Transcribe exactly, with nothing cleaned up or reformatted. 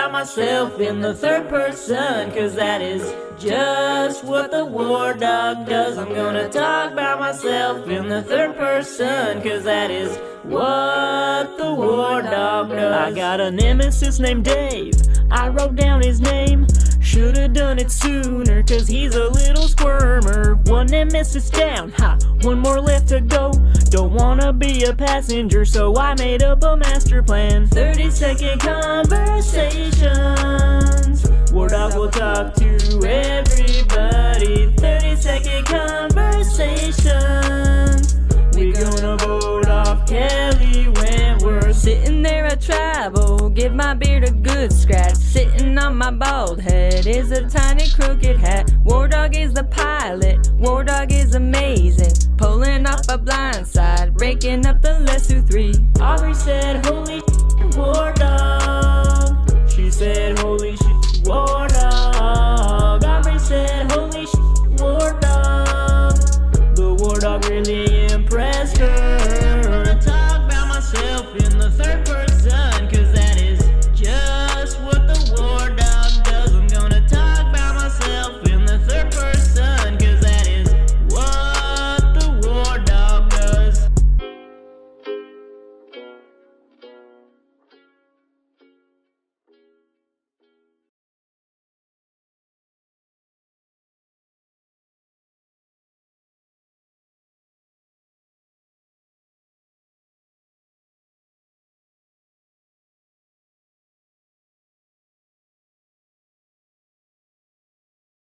about myself in the third person, cause that is just what the Wardog does. I'm gonna talk about myself in the third person, cause that is what the Wardog does. I got a nemesis named Dave, I wrote down his name. Should've done it sooner, cause he's a little squirmer. One nemesis down, ha, one more left to go. Don't wanna be a passenger, so I made up a master plan. thirty second conversations, Wardog will talk to everybody. thirty second conversations, we gonna vote off Kelly Wentworth. Sitting there at travel, give my beard a good scratch. Sitting on my bald head is a tiny crooked hat. Wardog is the pilot, Wardog is amazing. Pulling off a blind side, breaking up the lesser three. Aubrey said, holy Wardog.